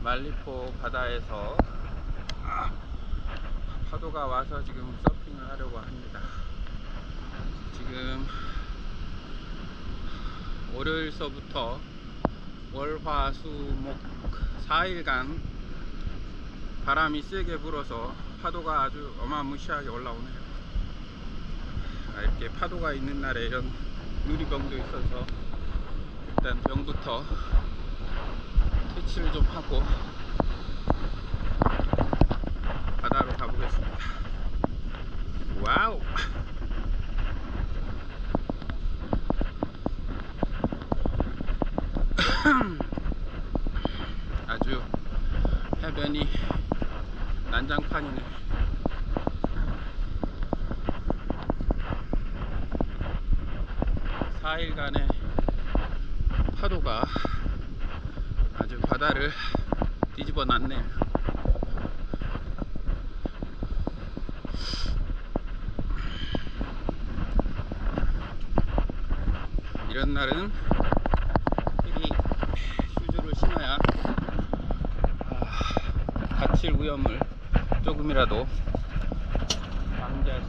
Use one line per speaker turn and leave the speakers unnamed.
말리포 바다에서 파도가 와서 지금 서핑을 하려고 합니다. 지금 월요일서부터 월화수목 4일간 바람이 세게 불어서 파도가 아주 어마무시하게 올라오네요. 이렇게 파도가 있는 날에 이런 유리병도 있어서 일단 병부터 퇴치를 좀 하고 바다로 가보겠습니다. 와우! 아주 해변이 난장판이네. 사일간의 파도가 아주 바다를 뒤집어 놨네요. 이런 날은 이 슈즈를 신어야 다칠 위험을 조금이라도 방지할